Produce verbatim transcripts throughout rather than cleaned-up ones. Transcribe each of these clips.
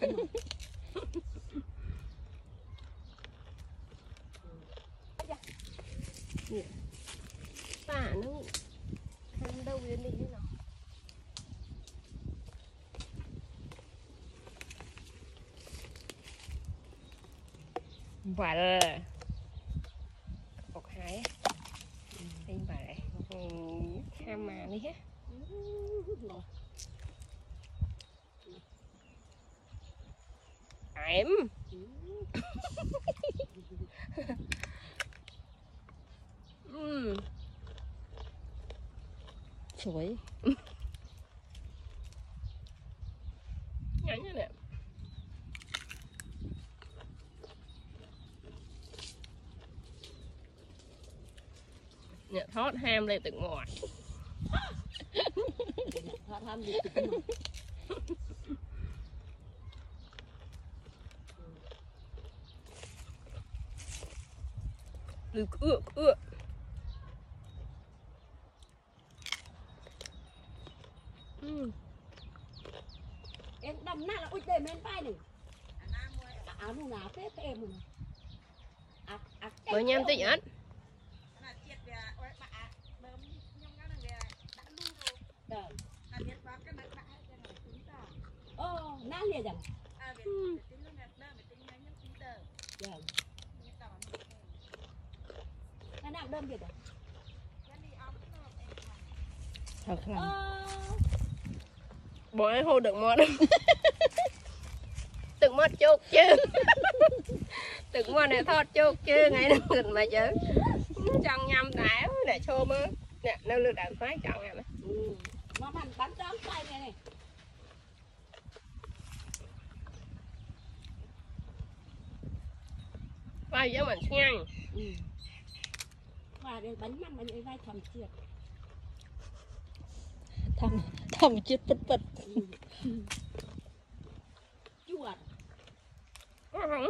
Bà nó ăn đâu đến đi thế nào. Vợ bọc hải đi bà lại ham mà đi hết em ừ. Chuối Ngắn như nè. Nhật thoát ham lên từng ngoài. thoát ham đi từng ngoài. Được ựa ựa. Ừ. Em đầm nát là ui để men bay này. Áo nu nào phết em rồi. Mới nhâm tí hết. Ồ, nát liền chẳng. Nó nặng đơm kìa. Thật lắm. Bọn ấy hô đừng mất. Đừng mất chốt chứ. Đừng mất này thoát chốt chứ. Ngay nó gần mà chứ. Trong nhâm đảo để xô mơ. Nè, nếu lưu đạn phái chọn này. Nó bắn bắn trống tay này này. Vai với mình nhanh. Ừ. Và để bánh măng bánh ấy vai thầm chiệt. Thầm thầm chiết bật bật. Ừ. Chuột. Có không?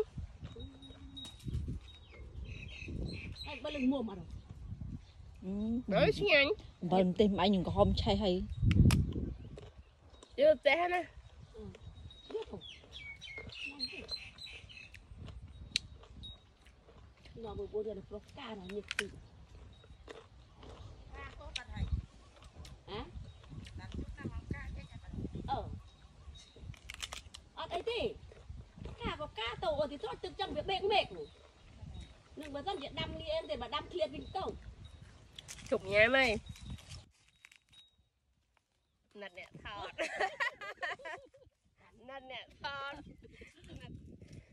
Anh bắt lên mua mà rồi. Ừ. Đỡ xí nhanh. Vâng tìm anh có hôm chay hay. Chưa té nè. Ừ. Biết không? Nó vừa bố được nó ca nó nhiệt tình. Hả? Ờ. Ở đây thì ca có ca tổ thì thoát từ trong việc bệ mệt. Nhưng mà dân Việt Nam nghiêng thì mà đâm thiệt bình cổng. Chụp nhà mày. Nật nè thọt. Nật nè thọt.